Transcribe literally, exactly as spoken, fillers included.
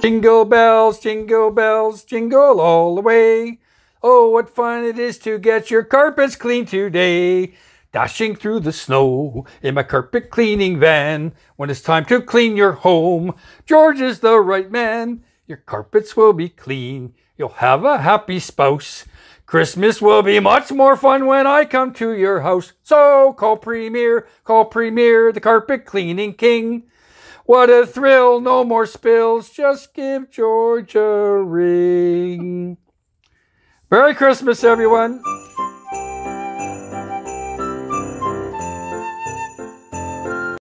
Jingle bells, jingle bells, jingle all the way. Oh, what fun it is to get your carpets clean today. Dashing through the snow in my carpet cleaning van. When it's time to clean your home, George is the right man. Your carpets will be clean. You'll have a happy spouse. Christmas will be much more fun when I come to your house. So call Premier, call Premier, the carpet cleaning king. What a thrill, no more spills, just give George a ring. Merry Christmas, everyone.